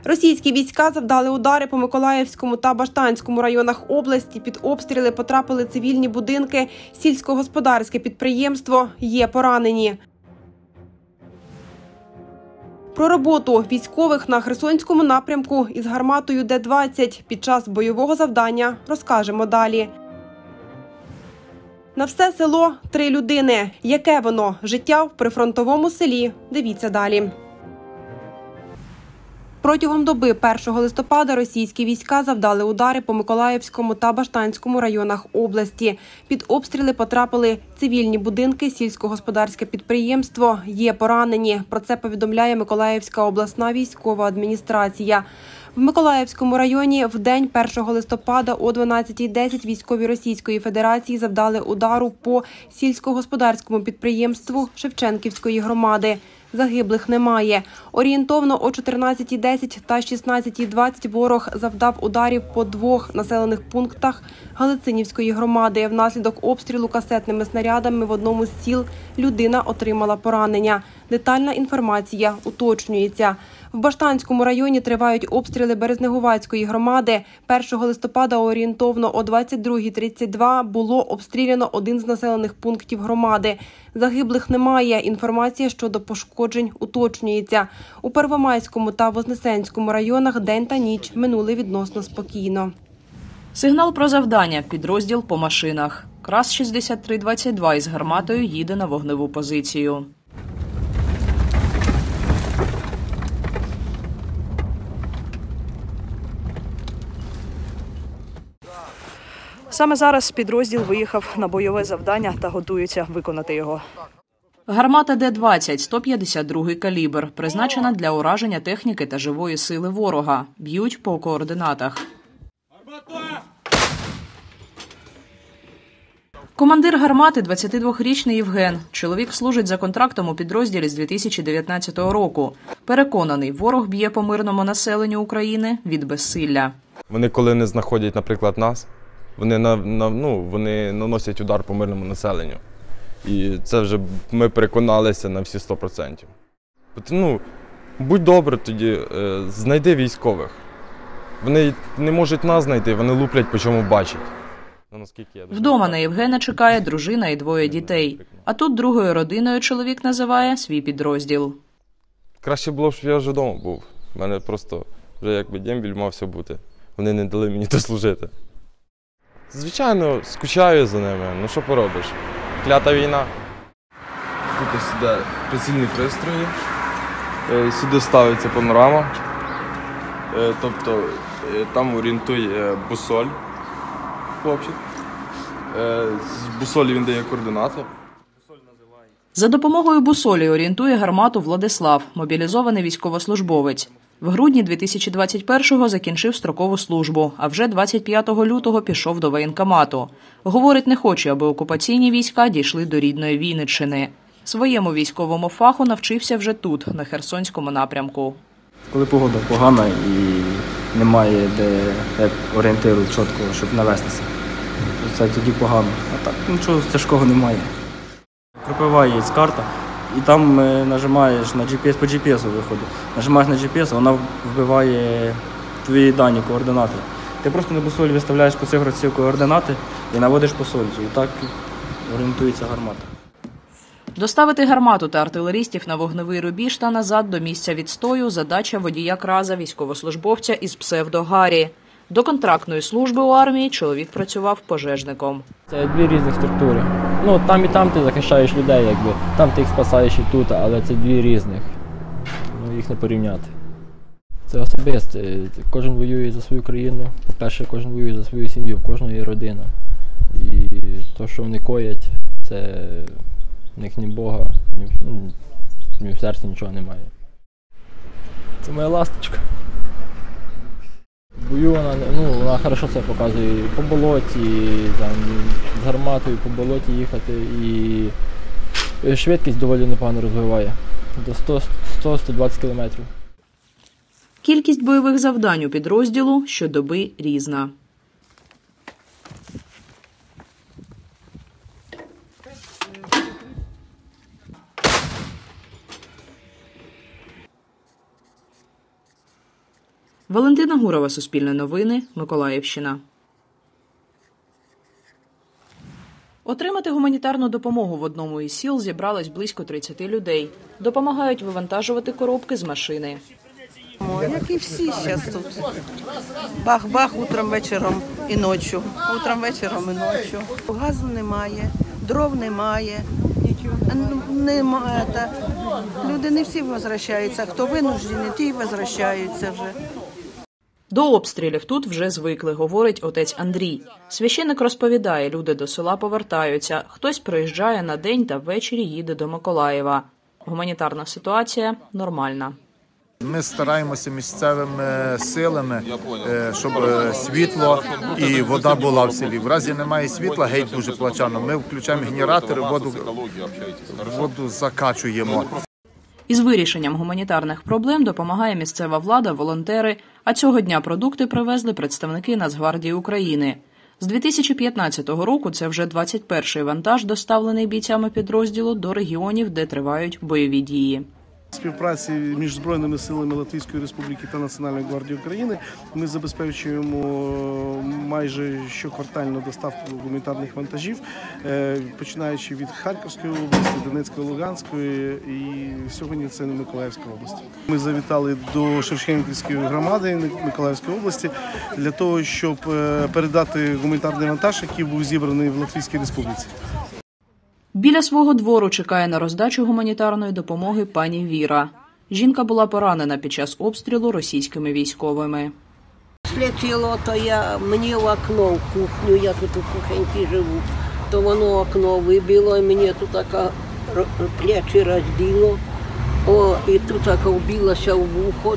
Російські війська завдали удари по Миколаївському та Баштанському районах області. Під обстріли потрапили цивільні будинки, сільськогосподарське підприємство. Є поранені. Про роботу військових на Херсонському напрямку із гарматою Д-20 під час бойового завдання розкажемо далі. На все село 3 людини. Яке воно життя в прифронтовому селі? Дивіться далі. Протягом доби 1 листопада російські війська завдали удари по Миколаївському та Баштанському районах області. Під обстріли потрапили цивільні будинки, сільськогосподарське підприємство. Є поранені. Про це повідомляє Миколаївська обласна військова адміністрація. В Миколаївському районі в день 1 листопада о 12:10 військові Російської Федерації завдали удару по сільськогосподарському підприємству Шевченківської громади. Загиблих немає. Орієнтовно о 14:10 та 16:20 ворог завдав ударів по 2 населених пунктах Галицинівської громади. Внаслідок обстрілу касетними снарядами в одному з сіл людина отримала поранення. Детальна інформація уточнюється. В Баштанському районі тривають обстріли Березнегуватської громади. 1 листопада орієнтовно о 22:32 було обстріляно один з населених пунктів громади. Загиблих немає. Інформація щодо пошкоджень уточнюється. У Первомайському та Вознесенському районах день та ніч минули відносно спокійно. Сигнал про завдання. Підрозділ по машинах. КРАС-6322 із гарматою їде на вогневу позицію. Саме зараз підрозділ виїхав на бойове завдання та готується виконати його. Гармата Д-20, 152-й калібр, призначена для ураження техніки та живої сили ворога. Б'ють по координатах. Командир гармати – 22-річний Євген. Чоловік служить за контрактом у підрозділі з 2019 року. Переконаний, ворог б'є по мирному населенню України від безсилля. Вони коли не знаходять, наприклад, нас, вони наносять удар по мирному населенню. І це вже ми переконалися на всі 100%. Будь добре тоді, знайди військових. Вони не можуть нас знайти, вони луплять по чому бачать. Вдома на Євгена чекає дружина і 2 дітей. А тут другою родиною чоловік називає свій підрозділ. Краще було б, щоб я вже вдома був. У мене просто вже якби дембіль мався бути. Вони не дали мені дослужити. Звичайно, скучаю за ними, ну що поробиш. Клята війна. Тут сюди прицільні пристрої, сюди ставиться панорама, тобто там орієнтує бусоль, хлопчик. З бусолі він дає координати. За допомогою бусолі орієнтує гармату Владислав, мобілізований військовослужбовець. В грудні 2021-го закінчив строкову службу, а вже 25 лютого пішов до воєнкомату. Говорить, не хоче, аби окупаційні війська дійшли до рідної Вінниччини. Своєму військовому фаху навчився вже тут, на Херсонському напрямку. Коли погода погана і немає де орієнтиру чіткого, щоб навестися, це тоді погано. А так нічого тяжкого немає. Кропива є карта. І там нажимаєш на GPS, по GPS виходить. Нажимаєш на GPS, вона вбиває твої дані, координати. Ти просто на бусолі виставляєш по цифрі координати і наводиш по сольцю. І так орієнтується гармата. Доставити гармату та артилерістів на вогневий рубіж та назад до місця відстою – задача водія КРАЗа, військовослужбовця із псевдо-Гарі. До контрактної служби у армії чоловік працював пожежником. Це 2 різних структури. Там і там ти захищаєш людей, якби. Там ти їх спасаєш і тут, але це 2 різних. Їх не порівняти. Це особисто. Кожен воює за свою країну. По-перше, кожен воює за свою сім'ю, в кожного є родина. І те, що вони коять, це в них ні Бога, ні в серці нічого немає. Це моя ласточка. В бою вона хорошо себе показує. По болоті, з гарматою по болоті їхати, і швидкість доволі непогано розвиває. До 100-120 км. Кількість бойових завдань у підрозділу щодоби різна. Валентина Гурова, Суспільне новини, Миколаївщина. Отримати гуманітарну допомогу в одному із сіл зібралось близько 30 людей. Допомагають вивантажувати коробки з машини. Як і всі зараз тут. Бах-бах, утром, вечором і ночі. Утром, вечором і ночі. Газу немає, дров немає. Люди не всі повертаються. Хто винуждений, ті й повертаються вже. До обстрілів тут вже звикли, говорить отець Андрій. Священик розповідає, люди до села повертаються. Хтось приїжджає на день та ввечері їде до Миколаєва. Гуманітарна ситуація нормальна. Ми стараємося місцевими силами, щоб світло і вода була в селі. В разі немає світла, геть дуже плачано. Ми включаємо генератори, воду закачуємо. Із вирішенням гуманітарних проблем допомагає місцева влада, волонтери, а цього дня продукти привезли представники Нацгвардії України. З 2015 року це вже 21-й вантаж, доставлений бійцями підрозділу до регіонів, де тривають бойові дії. Співпраці між Збройними силами Латвійської Республіки та Національної гвардії України ми забезпечуємо майже щоквартально доставку гуманітарних вантажів, починаючи від Харківської області, Донецької, Луганської і сьогодні це Миколаївська область. Ми завітали до Шевченківської громади Миколаївської області для того, щоб передати гуманітарний вантаж, який був зібраний в Латвійській Республіці. Біля свого двору чекає на роздачу гуманітарної допомоги пані Віра. Жінка була поранена під час обстрілу російськими військовими. Слетіло, то мені в окно, в кухню, я тут у кухоньці живу, то воно окно вибило, і мені тут так плечі розбило, і тут так вбилося в вухо,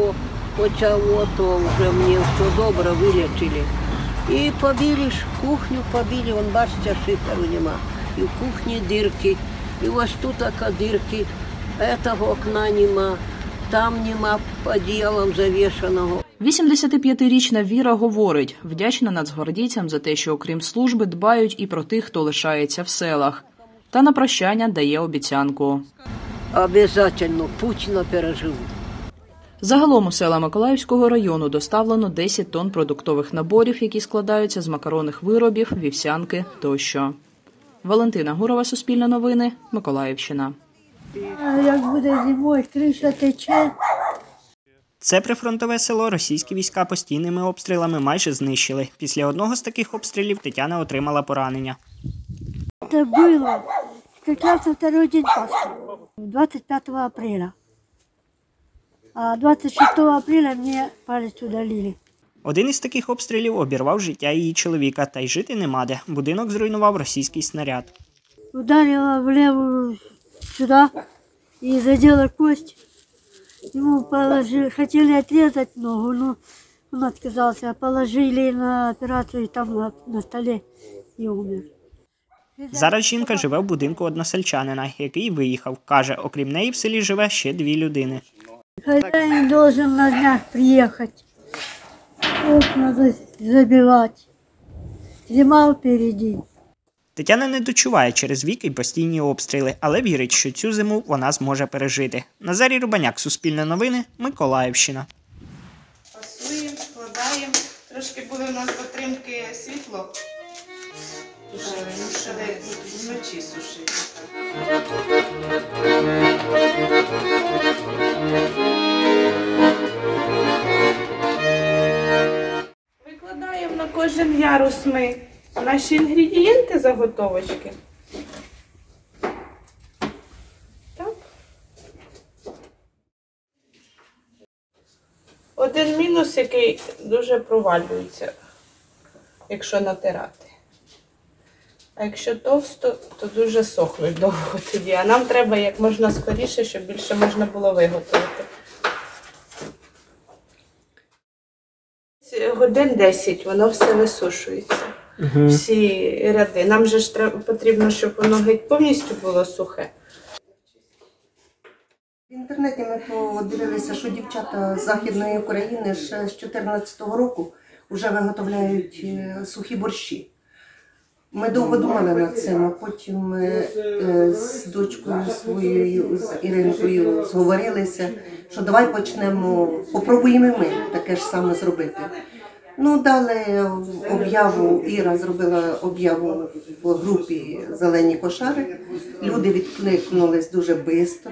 то вже мені все добре, вилічили. І побили кухню, вон бачите, шиферу нема. І в кухні дірки, і ось тут така дірки, цього окна нема, там нема одіялом завішаного. 85-річна Віра говорить, вдячна нацгвардійцям за те, що окрім служби дбають і про тих, хто лишається в селах. Та на прощання дає обіцянку. Обов'язково Путіна переживу. Загалом у села Миколаївського району доставлено 10 тонн продуктових наборів, які складаються з макаронних виробів, вівсянки тощо. Валентина Гурова, Суспільне новини, Миколаївщина. Як буде зимою, криша тече. Це прифронтове село російські війська постійними обстрілами майже знищили. Після одного з таких обстрілів Тетяна отримала поранення. Це було якраз на второй день Пасхи, 25 апреля. А 26 апреля мені палець удалили. Один із таких обстрілів обірвав життя її чоловіка, та й жити нема де. Будинок зруйнував російський снаряд. Ударила влево сюди і заділа кость. Йому хотіли відрізати ногу, але він відказався. Положили на операцію там на столі і умер. Зараз жінка живе в будинку односельчанина, який виїхав. Каже, окрім неї в селі живе ще 2 людини. Хазяїн должен на днях приїхати. Окна забивати. Зима впереді. Тетяна не дочуває через вік і постійні обстріли, але вірить, що цю зиму вона зможе пережити. Назарій Рубаняк, Суспільне новини, Миколаївщина. Пасуємо, складаємо. Трошки були у нас затримки світло. Мусили вночі сушити. Викладаємо на кожен ярус ми наші інгредієнти, заготовочки. Так. Один мінус, який дуже провалюється, якщо натирати. А якщо товсто, то дуже сохнуть довго тоді. А нам треба як можна скоріше, щоб більше можна було виготовити. Годин 10 воно все висушується. Всі ряди. Нам же ж потрібно, щоб воно геть повністю було сухе. В інтернеті ми подивилися, що дівчата з Західної України ще з 2014 року вже виготовляють сухі борщі. Ми довго думали над цим, а потім ми з дочкою своєю, з Іринкою, зговорилися, що давай попробуємо і ми таке ж саме зробити. Ну, дали об'яву, Іра зробила об'яву в групі «Зелені кошари». Люди відкликнулись дуже швидко.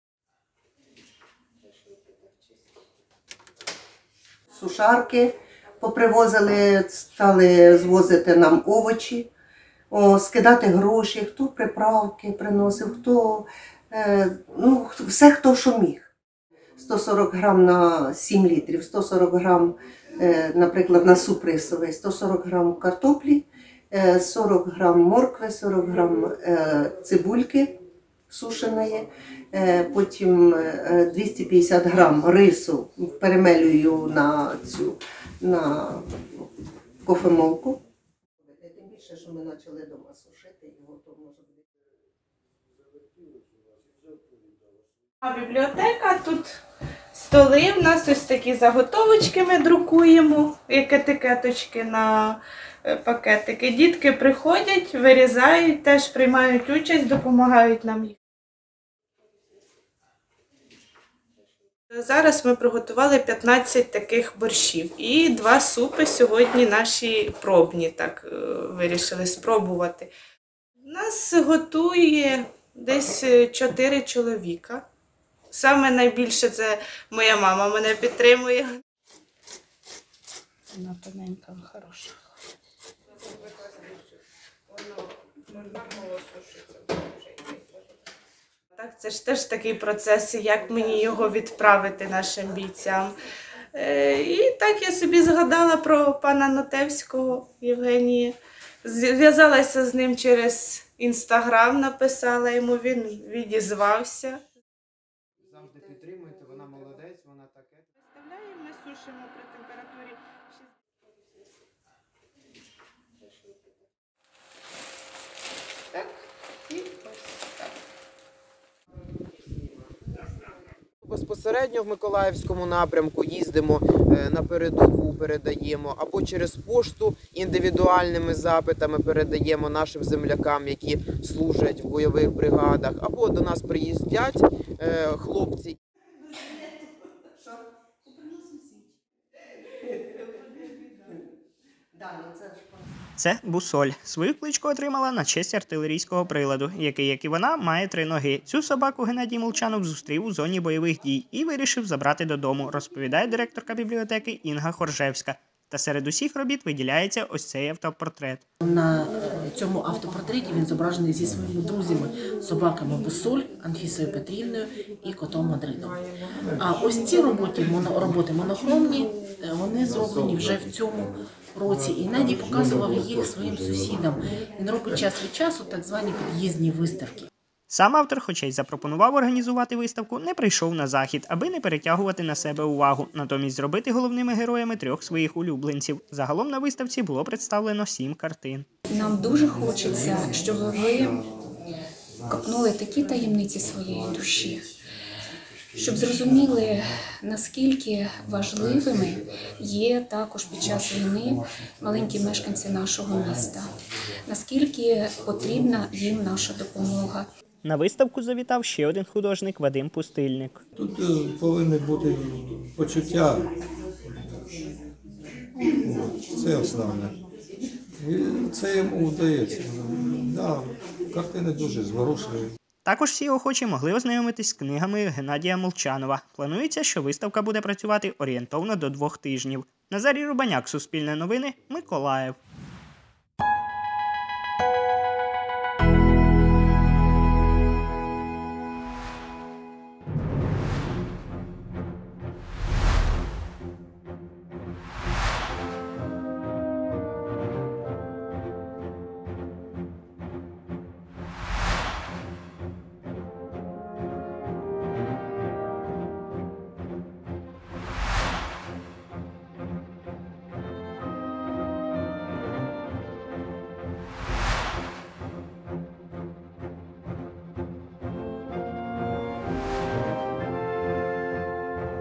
Сушарки попривозили, стали звозити нам овочі, скидати гроші, хто приправки приносив, хто, все хто що міг. 140 грам на 7 літрів, 140 грам, наприклад, на суп рисовий, 140 грам картоплі, 40 грам моркви, 40 грам цибульки сушеної, потім 250 грам рису перемелюю на кофемолку. Тим більше, що ми почали вдома сушити його, то може бути. А бібліотека, тут столи, в нас ось такі заготовочки ми друкуємо, як етикеточки на пакетики. Дітки приходять, вирізають, теж приймають участь, допомагають нам. Зараз ми приготували 15 таких борщів і 2 супи сьогодні наші пробні, так вирішили спробувати. Нас готує десь 4 чоловіка. Саме найбільше це моя мама мене підтримує. Вона тоненька, хороша. Так, це ж теж такий процес, як мені його відправити нашим бійцям. І так я собі згадала про пана Нотевського Євгенія. Зв'язалася з ним через Інстаграм, написала йому, він відізвався. Завжди підтримуєте, вона молодець, вона таке. Виставляємо, ми сушимо при температурі 60. Так, і ось так. Безпосередньо в Миколаївському напрямку їздимо на передову, передаємо, або через пошту індивідуальними запитами передаємо нашим землякам, які служать в бойових бригадах, або до нас приїздять хлопці. Це Бусоль. Свою кличку отримала на честь артилерійського приладу, який, як і вона, має 3 ноги. Цю собаку Геннадій Молчанов зустрів у зоні бойових дій і вирішив забрати додому, розповідає директорка бібліотеки Інга Хоржевська. Та серед усіх робіт виділяється ось цей автопортрет. На цьому автопортреті він зображений зі своїми друзями, собаками Бусоль, Анфісою Петрівною і котом Мадридом. А ось ці роботи монохромні, вони зроблені вже в цьому році. І Надій показував їх своїм сусідам. Він робить час від часу так звані під'їздні виставки. Сам автор, хоча й запропонував організувати виставку, не прийшов на захід, аби не перетягувати на себе увагу. Натомість зробити головними героями 3 своїх улюбленців. Загалом на виставці було представлено 7 картин. Нам дуже хочеться, щоб ви копнули такі таємниці своєї душі, щоб зрозуміли, наскільки важливими є також під час війни маленькі мешканці нашого міста, наскільки потрібна їм наша допомога. На виставку завітав ще один художник Вадим Пустильник. Тут повинні бути почуття, це основне. І це йому вдається. Да, картини дуже зворушливі. Також всі охочі могли ознайомитись з книгами Геннадія Молчанова. Планується, що виставка буде працювати орієнтовно до 2 тижнів. Назарій Рубаняк, Суспільне новини, Миколаїв.